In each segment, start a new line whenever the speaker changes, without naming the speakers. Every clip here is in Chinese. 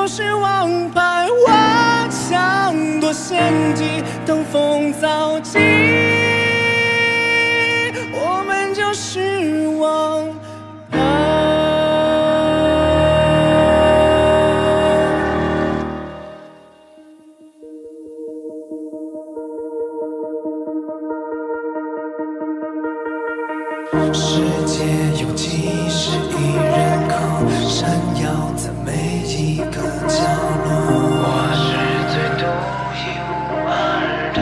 就是王牌，我抢夺先机，登峰造极，我们就是王牌。世界有几十亿人口，闪耀在每一个角落。我是最独一无二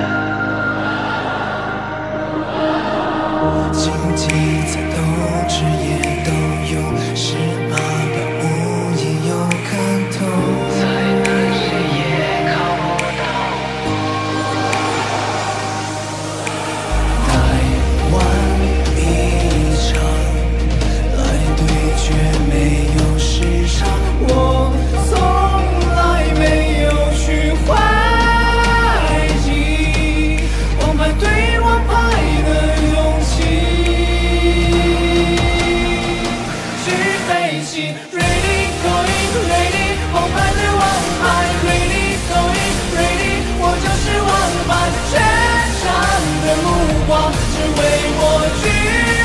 的，荆棘在斗智也都有，18般武艺有看透，再难谁也靠不到。太晚一场，来对决没有时差，我从来没有去怀疑王牌对王牌的勇气。去飞行 ，Ready going ready， 王牌对王牌 ，Ready going ready， 我就是王牌，全场的目光只为我举。